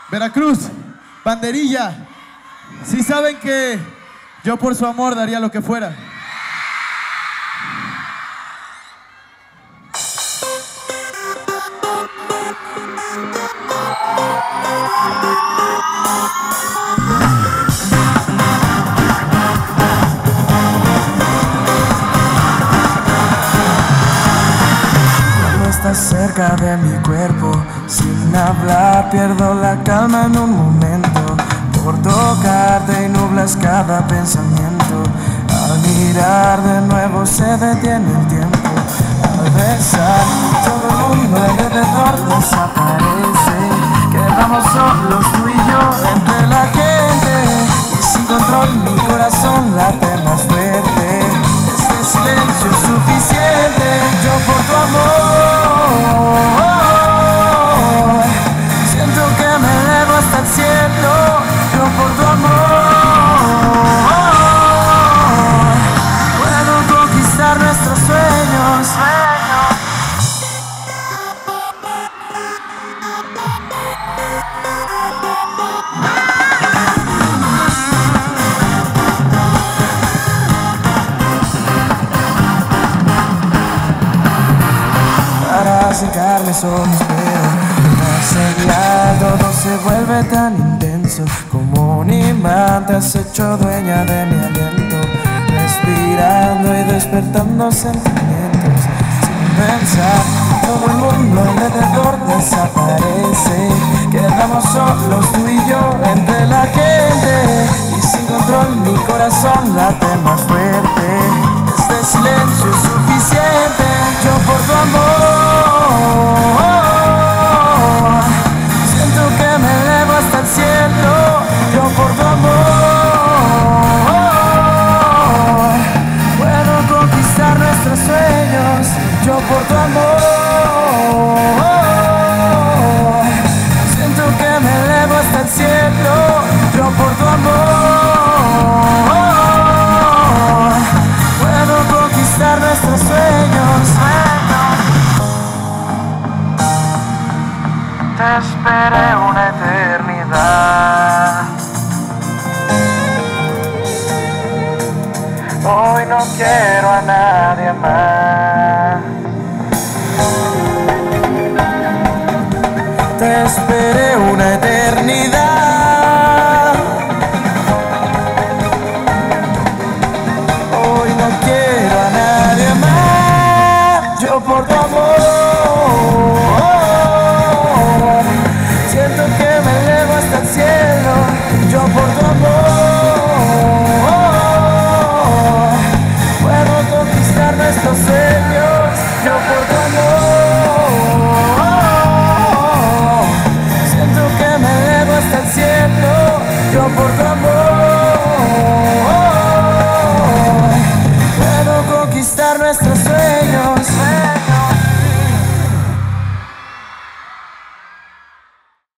Veracruz, Banderilla, sí saben que yo por su amor daría lo que fuera. Estás cerca de mi cuerpo, sin hablar pierdo la calma en un momento. Por tocarte y nublas cada pensamiento. Al mirar de nuevo se detiene el tiempo. Al besar todo el mundo alrededor desaparece. Quedamos solos tú y yo entre la gente. Y sin control mi corazón late más fuerte. Este silencio es suficiente. Yo por tu amor siento que me elevo hasta el cielo. Yo por tu amor puedo conquistar nuestros sueños. Para acercarme somos pero señal, todo se vuelve tan intenso. Como un imán te has hecho dueña de mi aliento. Respirando y despertando sentimientos. Sin pensar, todo el mundo alrededor desaparece. Quedamos solos tú y yo entre la gente. Y sin control mi corazón late más fuerte. Este silencio es suficiente. Yo por tu amor siento que me elevo hasta el cielo. Yo por tu amor puedo conquistar nuestros sueños. Yo por tu amor siento que me elevo hasta el cielo. Yo por tu amor puedo conquistar nuestros sueños. Te esperé una eternidad. Hoy no quiero a nadie más. Te esperé una eternidad.